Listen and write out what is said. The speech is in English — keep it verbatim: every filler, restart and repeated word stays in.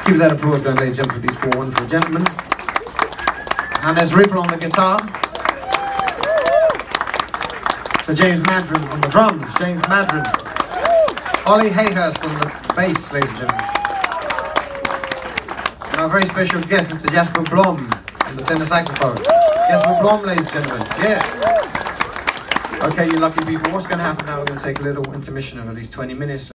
Keep that applause going, ladies and gentlemen, for these four wonderful gentlemen. And there's Ripple on the guitar. So James Madron on the drums, James Madron. Ollie Hayhurst on the bass, ladies and gentlemen. And our very special guest, Mister Jasper Blom on the tenor saxophone. Jasper Blom, ladies and gentlemen, yeah. Okay, you lucky people, what's going to happen now? We're going to take a little intermission of at least twenty minutes.